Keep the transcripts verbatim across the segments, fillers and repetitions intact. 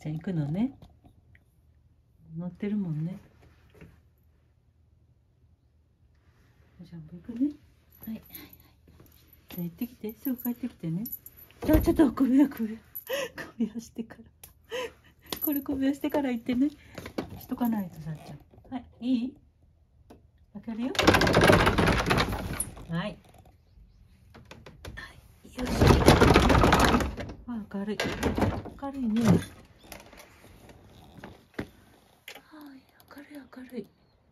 ちゃん行くのね。乗ってるもんね。おジャンボ行くね。はいはいはい。じゃあ行ってきて、すぐ帰ってきてね。じゃあちょっと首輪首輪首輪してからこれ首輪してから行ってね。しとかないとさっちゃん。はい、いい？開けるよ。はい。はい、よいしょ。あ、明るい。明るいね。はい、明るい明るい。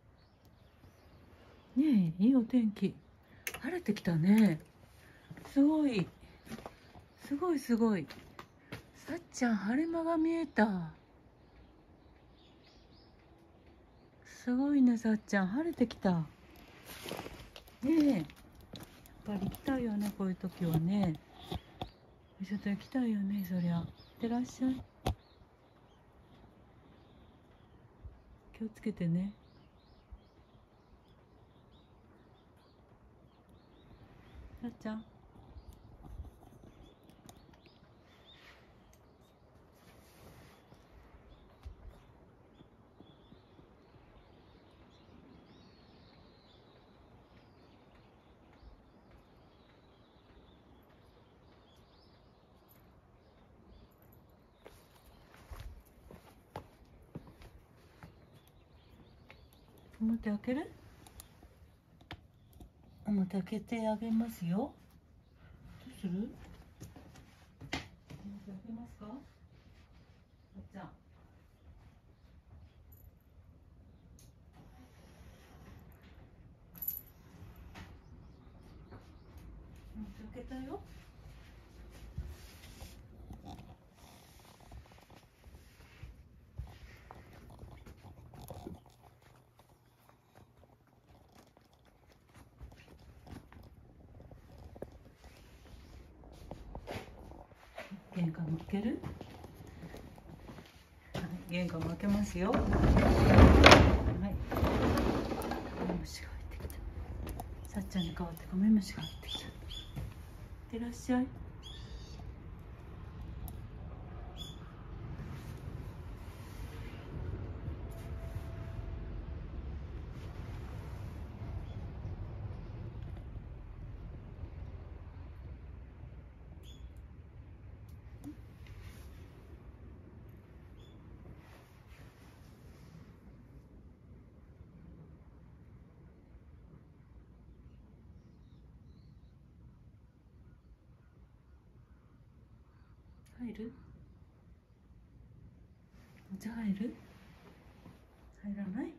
ねえ、いいお天気。晴れてきたね。すごい。すごいすごい。さっちゃん、晴れ間が見えた。すごいね、さっちゃん、晴れてきた。ねえ。やっぱり来たいよね、こういう時はね。ちょっと行きたいよね、そりゃ。いってらっしゃい。気をつけてね。さっちゃん。表開ける？表開けてあげますよ。どうする？表開けますか？さっちゃん。表開けたよ。玄関も開ける？はい、玄関も開けますよ。はい。カメムシが入ってきた。さっちゃんに代わってカメムシが入ってきた。いってらっしゃい。入る？お茶入る？入らない？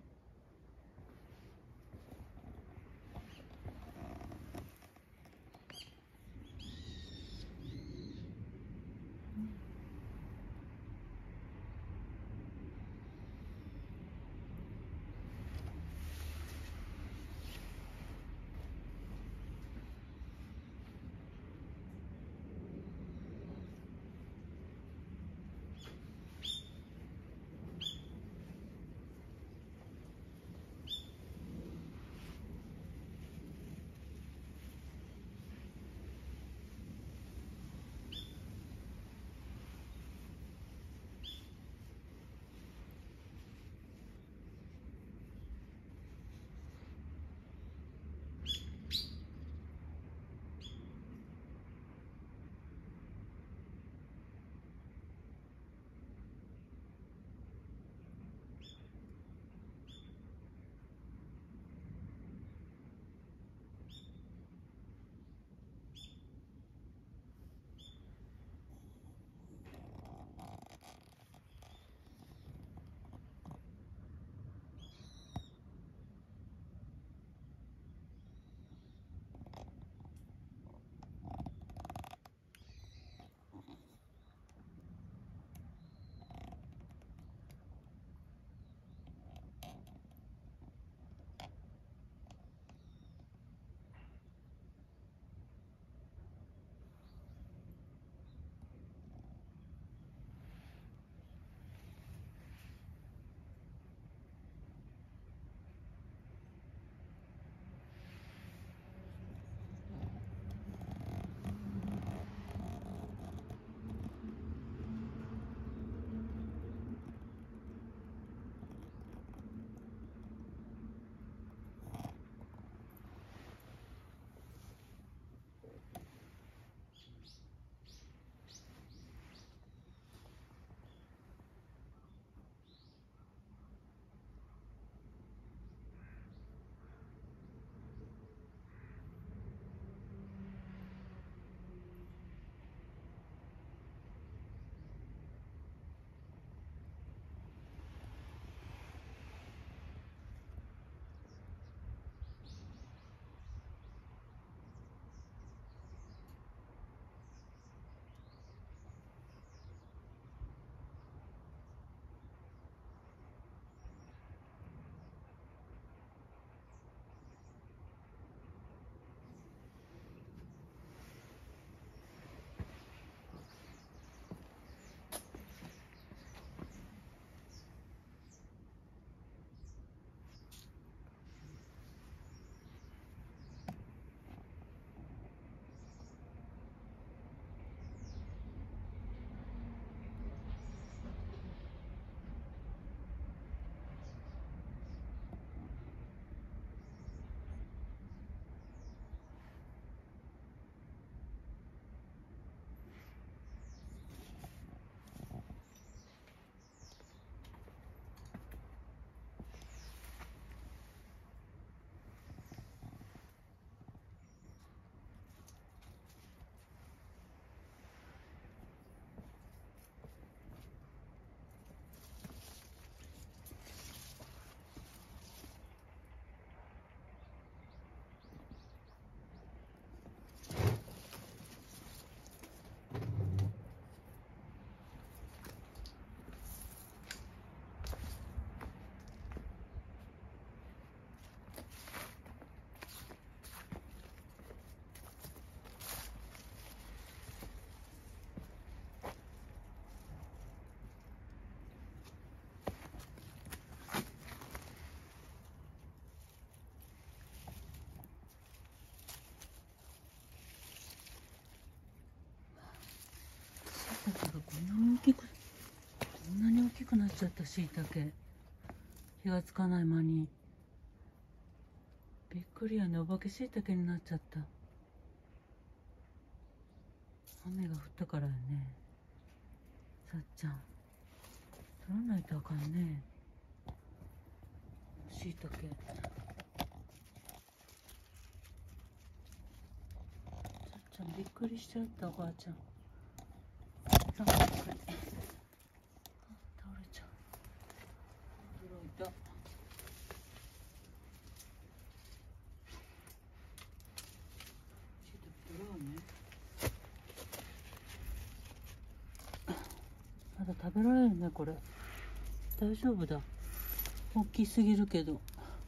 っちゃった。しいたけ気がつかない間に。びっくりやね。お化けしいたけになっちゃった。雨が降ったからやね。さっちゃん取らないとあかんね。しいたけ。さっちゃんびっくりしちゃった。おばあちゃん。あ、びっくり。あ、倒れちゃう。驚いた。しいたけ取ろうね。まだ食べられるね、これ。大丈夫だ。大きすぎるけど。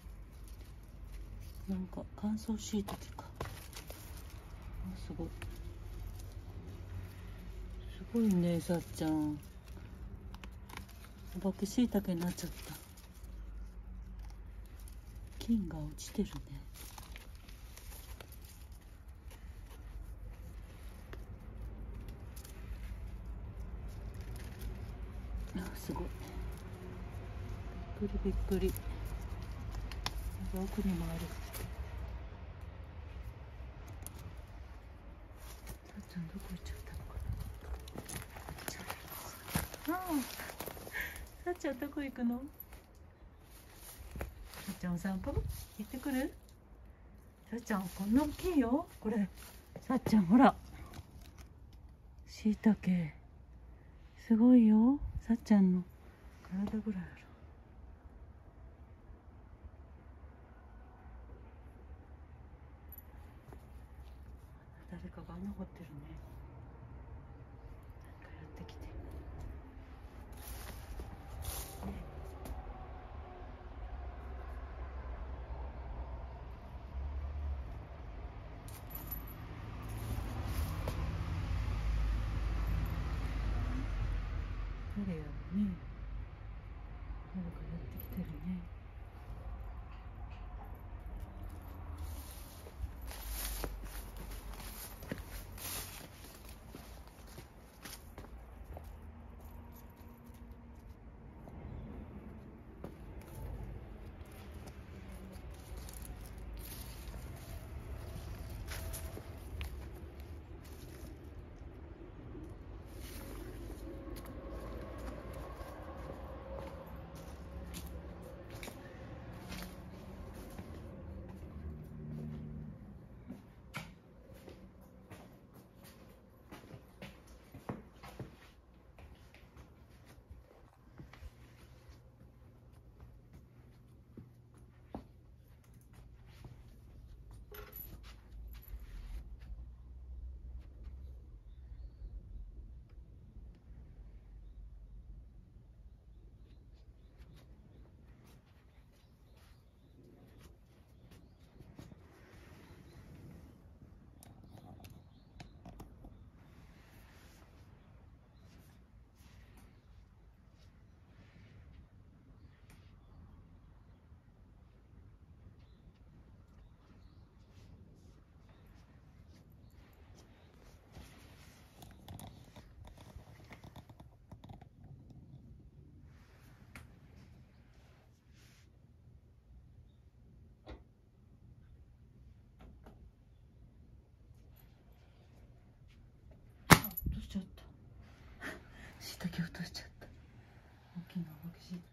なんか乾燥しいたけか。あ、すごい。すごいね、さっちゃん。お化けしいたけになっちゃった。菌が落ちてるね。あ、すごい。びっくりびっくり。奥にもある。さっちゃんどこ行っちゃったのかな。ああ、さっちゃんどこ行くの。さっちゃんお散歩行ってくる。さっちゃんこんな大きいよこれ。さっちゃんほら、しいたけすごいよ。さっちゃんの体ぐらいある。誰かが穴掘ってるね。なんかやってきて。誰やろね。誰かやってきてるね。落としちゃった。しいたけ落としちゃった。大きなお化けしいたけ。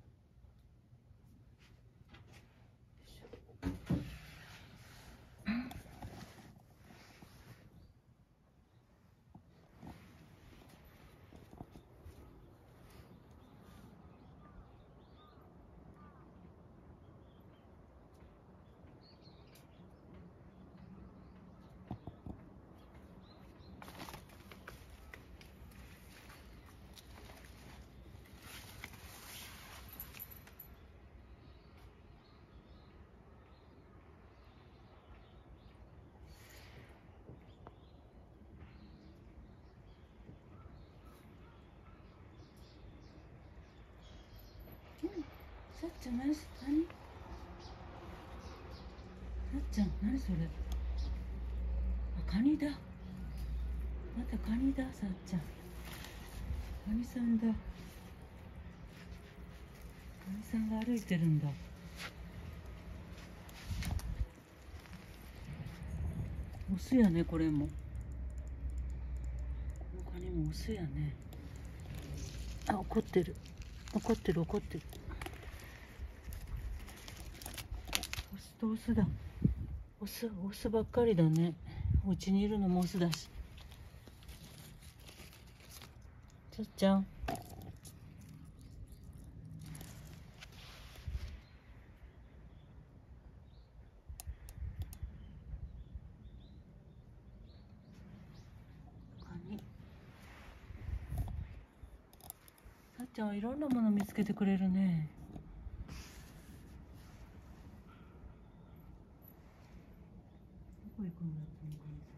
さっちゃん何し、何さっちゃん何それ。あ、カニだ。またカニだ。さっちゃんカニさんだ。 みさんが歩いてるんだ。オスやね、これも。このカニもオスやね。あ、怒ってる。怒ってる、怒ってる。オスとオスだ。オス、オスばっかりだね。お家にいるのもオスだし。ちょっちゃん。カニ。さっちゃんはいろんなもの見つけてくれるね。どこ行くんだったのかな。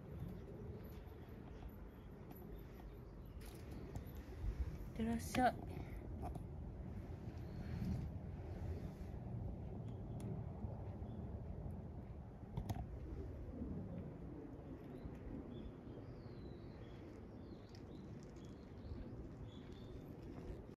いってらっしゃい。